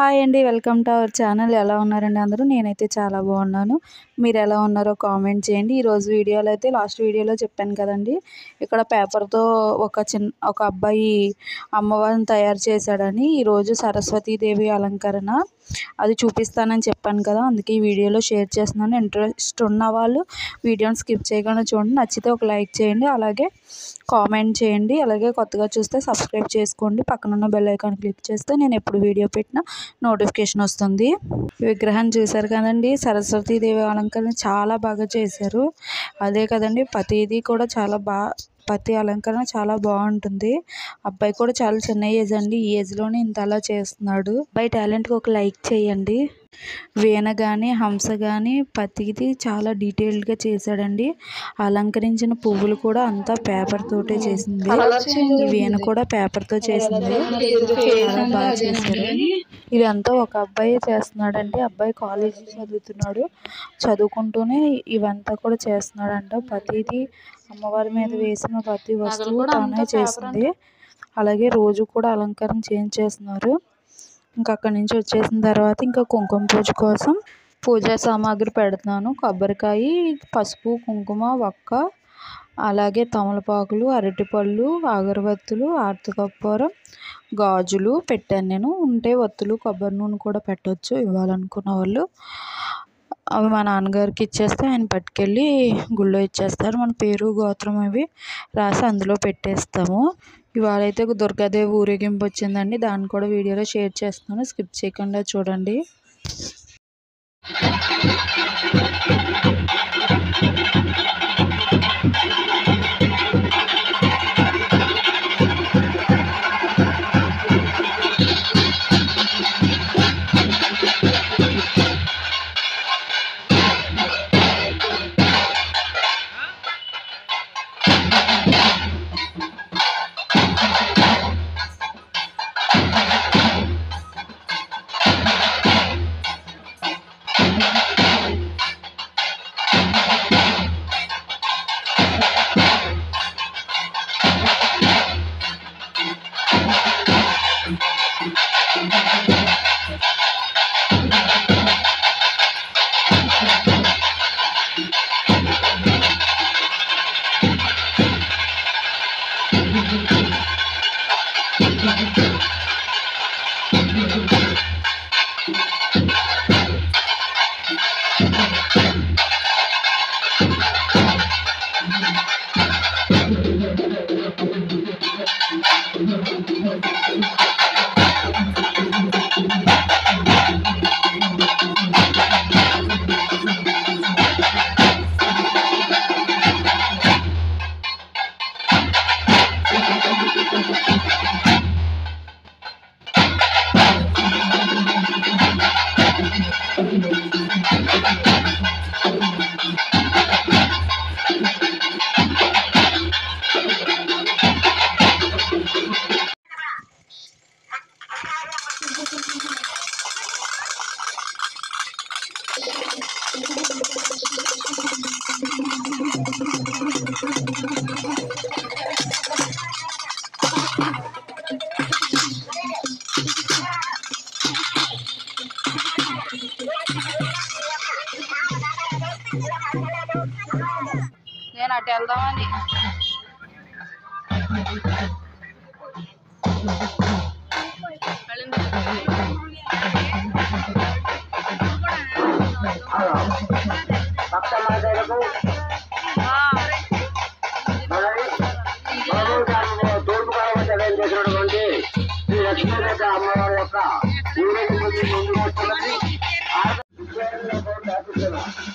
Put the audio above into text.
Hi అండి, welcome to our channel. ఎలా ఉన్నారండి అందరూ? నేనైతే చాలా బాగున్నాను. మీరు ఎలా ఉన్నారో కామెంట్ చేయండి. ఈరోజు వీడియోలో అయితే లాస్ట్ వీడియోలో చెప్పాను కదండి, ఇక్కడ పేపర్తో ఒక అబ్బాయి అమ్మవారిని తయారు చేశాడని. ఈరోజు సరస్వతీదేవి అలంకరణ అది చూపిస్తానని చెప్పాను కదా, అందుకే ఈ వీడియోలో షేర్ చేస్తున్నాను. ఇంట్రెస్ట్ ఉన్న వాళ్ళు వీడియోని స్కిప్ చేయకుండా చూడండి. నచ్చితే ఒక లైక్ చేయండి, అలాగే కామెంట్ చేయండి. అలాగే కొత్తగా చూస్తే సబ్స్క్రైబ్ చేసుకోండి. పక్కనున్న బెల్ ఐకాన్ క్లిక్ చేస్తే నేను ఎప్పుడు వీడియో పెట్టినా నోటిఫికేషన్ వస్తుంది. విగ్రహం చూశారు కదండి, సరస్వతీదేవి అలంకరణ చాలా బాగా చేశారు. అదే కదండి, ప్రతిదీ కూడా ప్రతి అలంకరణ చాలా బాగుంటుంది. అబ్బాయి కూడా చాలా చిన్న ఏజ్ అండి, ఈ ఏజ్లోనే ఇంత అలా చేస్తున్నాడు. అబ్బాయి టాలెంట్కి ఒక లైక్ చేయండి. వీణ కానీ హంస కానీ ప్రతిదీ చాలా డీటెయిల్డ్గా చేశాడండి. అలంకరించిన పువ్వులు కూడా అంతా పేపర్ తోటే చేసింది. వీణ కూడా పేపర్తో చేసింది. చాలా బాగా చేశారు. ఇదంతా ఒక అబ్బాయి చేస్తున్నాడండి. అబ్బాయి కాలేజీ చదువుతున్నాడు. చదువుకుంటూనే ఇవంతా కూడా చేస్తున్నాడంట. ప్రతిదీ అమ్మవారి మీద వేసిన ప్రతి వస్తువు తానే చేసింది. అలాగే రోజు కూడా అలంకరణ చేస్తున్నారు. ఇంకా అక్కడి నుంచి వచ్చేసిన తర్వాత ఇంకా కుంకుమ పూజ కోసం పూజా సామాగ్రి పెడుతున్నాను. కొబ్బరికాయ, పసుపు, కుంకుమ, వక్క, అలాగే తమలపాకులు, అరటిపళ్ళు, అగరబత్తులు, ఆర్తికర్పూరం, గాజులు పెట్టాను నేను. ఉంటే ఒత్తులు, కొబ్బరి నూనె కూడా పెట్టవచ్చు ఇవ్వాలనుకున్న వాళ్ళు. అవి మా నాన్నగారికి ఇచ్చేస్తే ఆయన పట్టుకెళ్ళి గుళ్ళో ఇచ్చేస్తారు. మన పేరు, గోత్రం అవి రాసి అందులో పెట్టేస్తాము. ఇవాళ అయితే దుర్గాదేవి ఊరేగింపు వచ్చిందండి, దాన్ని కూడా వీడియోలో షేర్ చేస్తున్నాను. స్కిప్ చేయకుండా చూడండి. నేను అటు వెళ్దామని చేసినటువంటి శ్రీ లక్ష్మీదేవి అమ్మవారి యొక్క ఊరేగింపు ముందుకు వస్తున్నది.